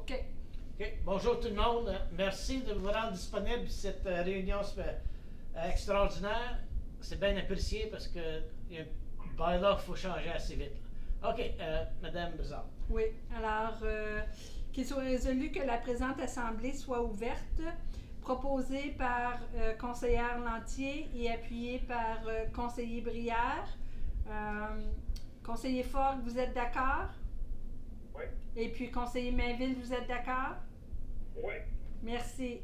OK. OK. Bonjour tout le monde. Merci de vous rendre disponible. Cette réunion extraordinaire. C'est bien apprécié parce que il y a un bylaw qu'il faut changer assez vite. OK. Madame Brizard. Oui. Alors, qu'il soit résolu que la présente assemblée soit ouverte, proposée par conseillère Lantier et appuyée par conseiller Brière. Conseiller Fogg, vous êtes d'accord? Oui. Et puis, conseiller Mainville, vous êtes d'accord? Oui. Merci.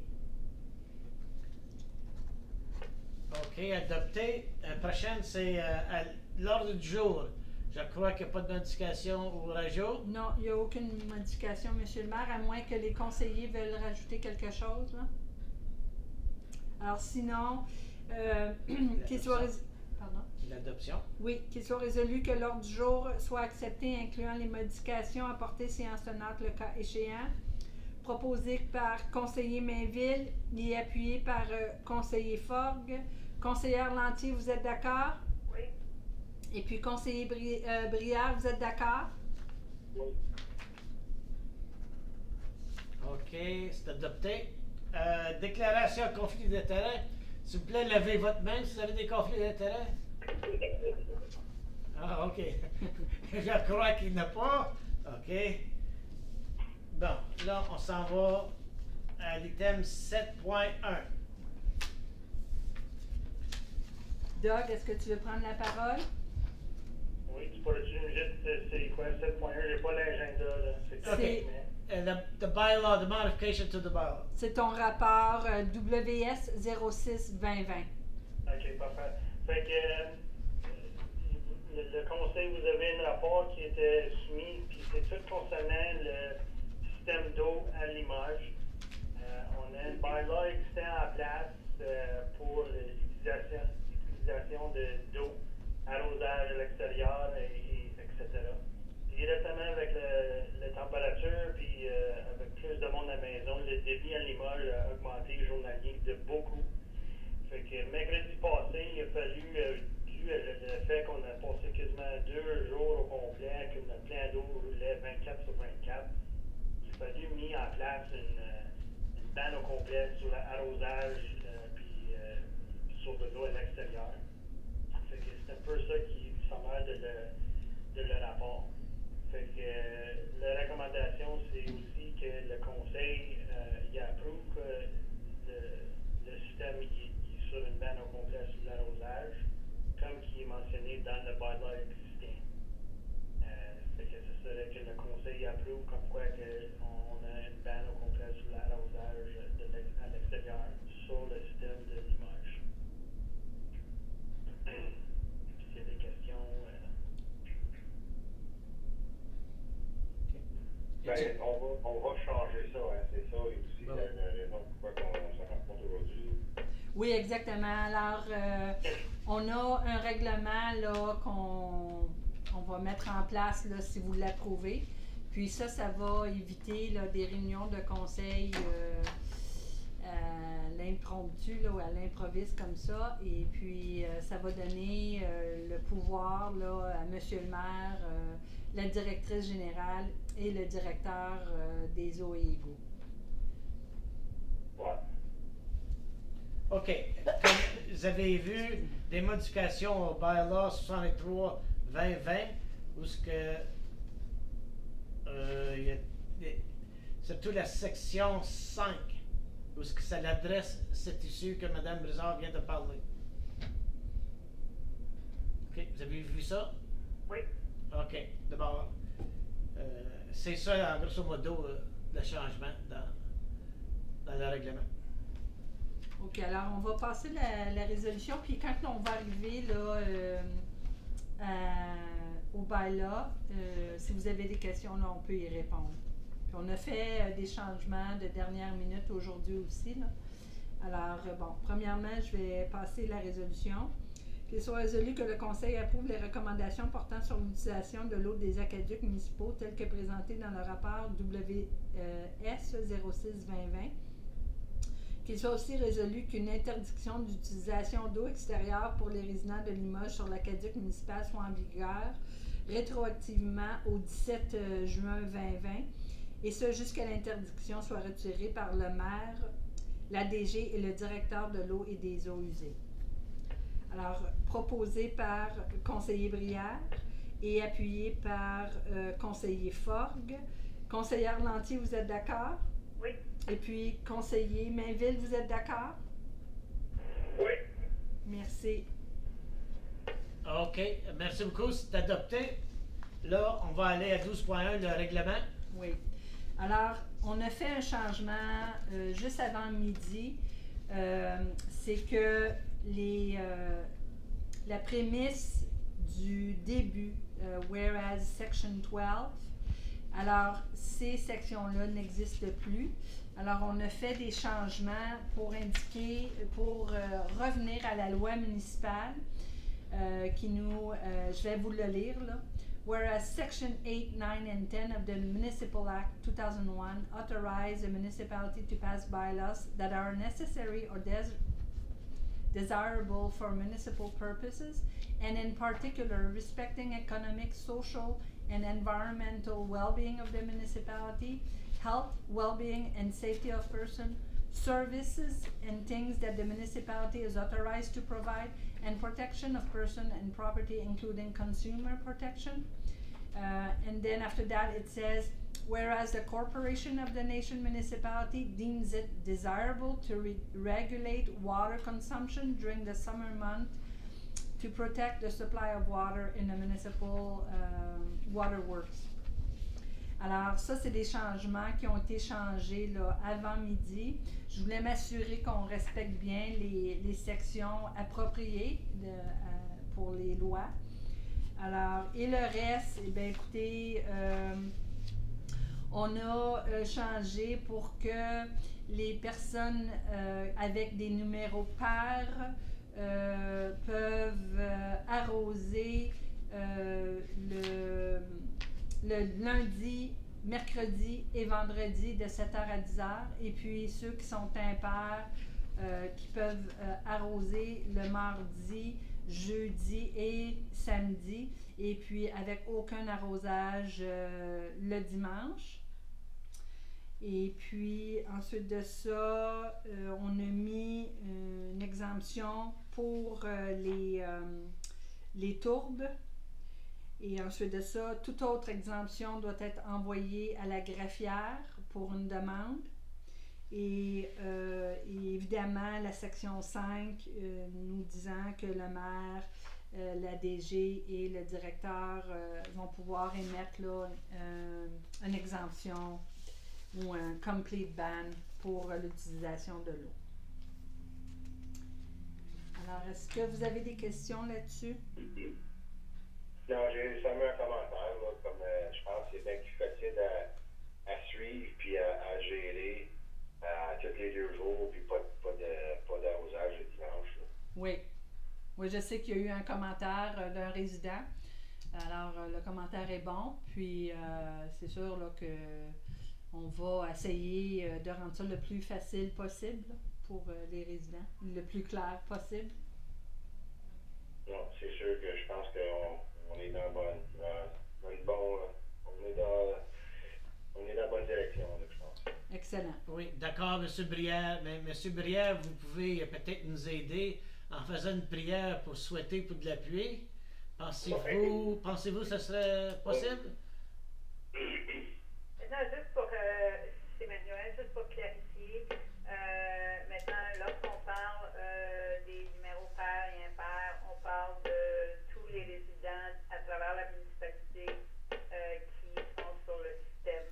OK, adopté. Prochaine, c'est à l'ordre du jour. Je crois qu'il n'y a pas de modification au radio. Non, il n'y a aucune modification, Monsieur le maire, à moins que les conseillers veulent rajouter quelque chose. Là. Alors sinon, qu'il soit... Pardon? L'adoption. Oui, qu'il soit résolu que l'ordre du jour soit accepté, incluant les modifications apportées séance tenante le cas échéant, proposé par conseiller Mainville et appuyé par conseiller Fogg. Conseillère Lantier, vous êtes d'accord? Oui. Et puis conseiller Brière, vous êtes d'accord? Oui. OK, c'est adopté. Déclaration de conflit d'intérêt. S'il vous plaît, levez votre main si vous avez des conflits d'intérêt. Ah, OK. Je crois qu'il n'y en a pas. OK. Bon, là, on s'en va à l'item 7.1. Doug, est-ce que tu veux prendre la parole? Oui, tu pourrais-tu me dire c'est quoi 7.1? J'ai pas l'agenda, là. C'est- The bylaw, the modification to the bylaw. C'est ton rapport WS 06-2020. OK, parfait. Fait que le conseil, vous avez un rapport qui était soumis, puis c'est tout concernant le système d'eau à Limoges. On a une bylaw existant en place pour l'utilisation d'eau, arrosage à l'extérieur, etc. Puis récemment, avec la température, puis avec plus de monde à la maison, le débit à Limoges a augmenté journalier de beaucoup. Fait que mercredi passé, il a fallu, dû le fait qu'on a passé quasiment 2 jours au complet, que notre plan d'eau roulait 24 sur 24, il a fallu mettre en place une banne au complet sur l'arrosage, puis sur de l'eau à l'extérieur. Fait que c'est un peu ça qui s'emmêle de le rapport. Fait que la recommandation, c'est aussi que le conseil il approuve que le système il est sur une banne au complet sur l'arrosage, comme qui est mentionné dans le bylaw existant. Fait que ce serait que le conseil approuve comme quoi on a une banne au complet sur l'arrosage à l'extérieur sur le système de Limoges. S'il y a des questions. Ben, on va changer ça, hein, c'est ça, et aussi Bon. la raison pourquoi on se rencontre aujourd'hui. Oui, exactement. Alors, on a un règlement là qu'on va mettre en place là, si vous l'approuvez. Puis ça va éviter là, des réunions de conseil à l'impromptu là, ou à l'improviste comme ça. Et puis, ça va donner le pouvoir là, à Monsieur le maire, la directrice générale et le directeur des eaux et égouts. Ouais. OK. Comme vous avez vu, des modifications au bylaw 63-2020, où ce que surtout la section 5, où ce que ça l'adresse cette issue que Mme Brizard vient de parler. OK, vous avez vu ça? Oui. OK, d'abord, c'est ça, en grosso modo, le changement dans le règlement. OK, alors on va passer la résolution, puis quand on va arriver là, au bylaw, si vous avez des questions, là, on peut y répondre. Puis on a fait des changements de dernière minute aujourd'hui aussi. Là. Alors, bon, premièrement, je vais passer la résolution. Qu'il soit résolu que le Conseil approuve les recommandations portant sur l'utilisation de l'eau des aqueducs municipaux telles que présentées dans le rapport WS 06-2020. Qu'il soit aussi résolu qu'une interdiction d'utilisation d'eau extérieure pour les résidents de Limoges sur l'aqueduc municipal soit en vigueur rétroactivement au 17 juin 2020 et ce jusqu'à l'interdiction soit retirée par le maire, la DG et le directeur de l'eau et des eaux usées. Alors, proposé par conseiller Brière et appuyé par conseiller Forgue. Conseillère Lantier, vous êtes d'accord? Oui. Et puis, conseiller Mainville, vous êtes d'accord? Oui. Merci. OK. Merci beaucoup. C'est adopté. Là, on va aller à 12.1, le règlement. Oui. Alors, on a fait un changement juste avant midi. C'est que la prémisse du début, whereas section 12, alors ces sections-là n'existent plus. Alors, on a fait des changements pour indiquer, pour revenir à la loi municipale qui nous, je vais vous le lire là. Whereas Section 8, 9, and 10 of the Municipal Act 2001 authorize the municipality to pass bylaws that are necessary or desirable for municipal purposes, and in particular respecting economic, social, and environmental well-being of the municipality, health, well-being, and safety of person, services and things that the municipality is authorized to provide, and protection of person and property, including consumer protection. And then after that it says, whereas the corporation of the nation municipality deems it desirable to regulate water consumption during the summer month to protect the supply of water in the municipal waterworks. Alors ça, c'est des changements qui ont été changés là, avant midi. Je voulais m'assurer qu'on respecte bien les sections appropriées pour les lois. Alors, et le reste, eh bien, écoutez, on a changé pour que les personnes avec des numéros pairs peuvent arroser le lundi, mercredi et vendredi de 7h à 10h. Et puis ceux qui sont impairs qui peuvent arroser le mardi, jeudi et samedi. Et puis avec aucun arrosage le dimanche. Et puis ensuite de ça, on a mis une exemption pour les tourbes. Et ensuite de ça, toute autre exemption doit être envoyée à la greffière pour une demande. Et évidemment, la section 5 nous disant que le maire, la DG et le directeur vont pouvoir émettre là, une exemption ou un complete ban pour l'utilisation de l'eau. Alors, est-ce que vous avez des questions là-dessus? Non, j'ai seulement un commentaire, là, comme je pense que c'est bien plus facile à suivre puis à gérer tous les 2 jours, puis pas d'arrosage le dimanche. Là. Oui. Oui, je sais qu'il y a eu un commentaire d'un résident. Alors, le commentaire est bon, puis c'est sûr là, que on va essayer de rendre ça le plus facile possible là, pour les résidents, le plus clair possible. Non, c'est sûr que je pense qu'on est dans la bonne direction, là, je pense. Excellent. Oui, d'accord, M. Brière. Mais M. Brière, vous pouvez peut-être nous aider en faisant une prière pour souhaiter pour de la pluie. Pensez-vous que ce serait possible? Non, juste pour, c'est Manuel, juste pour clarifier, maintenant, lorsqu'on parle des numéros pairs et impairs, on parle de tous les résidents à travers la municipalité qui sont sur le système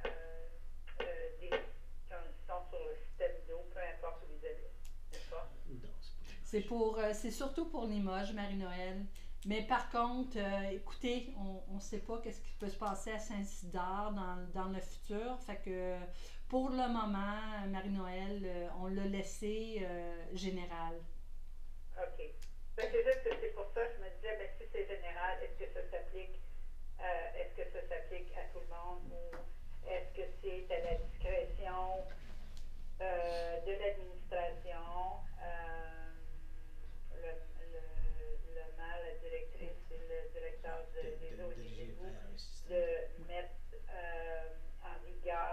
d'eau, peu importe où ils habitent, n'est-ce pas? C'est surtout pour Limoges, Marie-Noël. Mais par contre, écoutez, on ne sait pas qu'est-ce qui peut se passer à Saint-Isidore dans le futur. Fait que pour le moment, Marie-Noël, on l'a laissé général. OK. Ben, c'est juste que c'est pour ça que je me disais, ben, si c'est général, est-ce que ça s'applique à tout le monde ou est-ce que c'est à la discrétion de l'administration? Le maire, la directrice et le directeur des eaux et des égouts de mettre en vigueur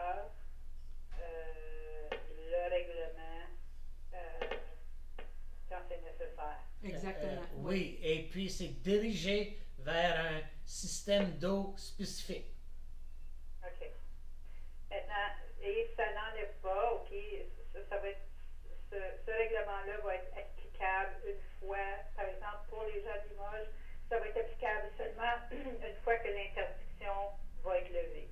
c'est dirigé vers un système d'eau spécifique. OK. Maintenant, et ça n'enlève pas, OK, ça va être, ce règlement-là va être applicable une fois, par exemple, pour les gens de Limoges, ça va être applicable seulement une fois que l'interdiction va être levée.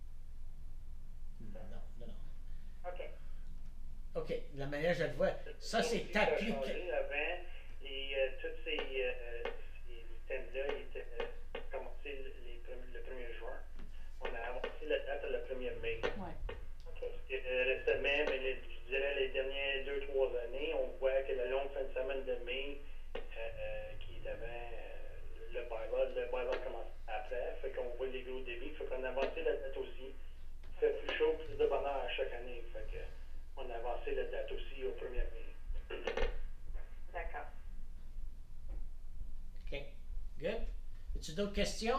Non. OK. OK, la manière je le vois, ça c'est appliqué. Avant, tous ces systèmes-là étaient commencés le 1er juin. On a avancé la date le 1er mai. Ouais. Récemment, mais je dirais les dernières 2-3 années, on voit que la longue fin de semaine de mai, qui est avant le bylaw commence après, fait qu'on voit les gros débits, fait qu'on a avancé la date aussi. Il fait plus chaud, plus de bonheur à chaque année, fait que on a avancé la date aussi au 1er mai. D'accord. OK, good. As-tu d'autres questions?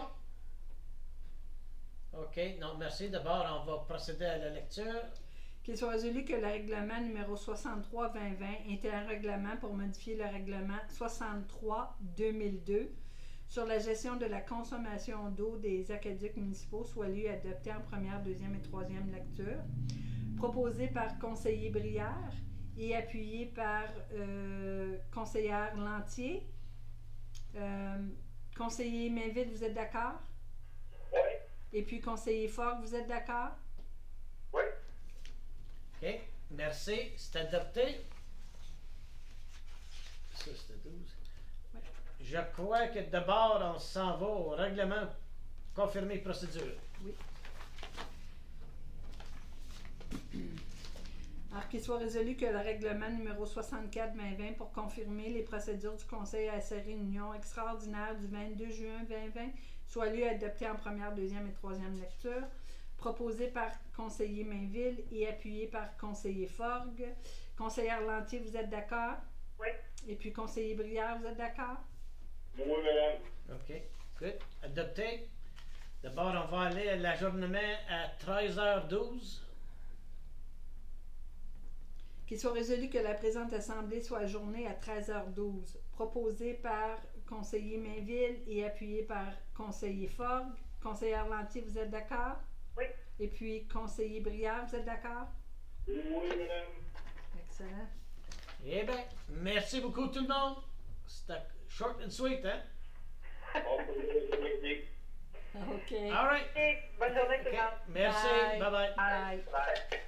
OK, non, merci. D'abord, on va procéder à la lecture. Qu'il soit résolu que le règlement numéro 63-2020 était un règlement pour modifier le règlement 63-2002 sur la gestion de la consommation d'eau des aqueducs municipaux soit lu et adopté en première, deuxième et troisième lecture, proposé par conseiller Brière et appuyé par conseillère Lantier. Conseiller Mainville, vous êtes d'accord? Oui. Et puis conseiller Fogg, vous êtes d'accord? Oui. OK, merci. C'est adopté. Ça, c'était 12. Ouais. Je crois que d'abord, on s'en va au règlement confirmé procédure. Oui. Alors qu'il soit résolu que le règlement numéro 64-2020 pour confirmer les procédures du Conseil à sa réunion extraordinaire du 22 juin 2020 soit lu et adopté en première, deuxième et troisième lecture, proposé par conseiller Mainville et appuyé par conseiller Forgue. Conseillère Lantier, vous êtes d'accord? Oui. Et puis conseiller Brière, vous êtes d'accord? Oui, madame. OK, good. Adopté. D'abord, on va aller à l'ajournement à 13h12. Qu'il soit résolu que la présente assemblée soit ajournée à 13h12, proposé par conseiller Mainville et appuyé par conseiller Fogg. Conseillère Lantier, vous êtes d'accord? Oui. Et puis conseiller Brière, vous êtes d'accord? Oui, madame. Excellent. Eh bien, merci beaucoup tout le monde. C'était short and sweet, hein? On peut le OK. All right. OK. Bonne journée tout le OK, monde. merci. Bye. Bye-bye. Bye. Bye.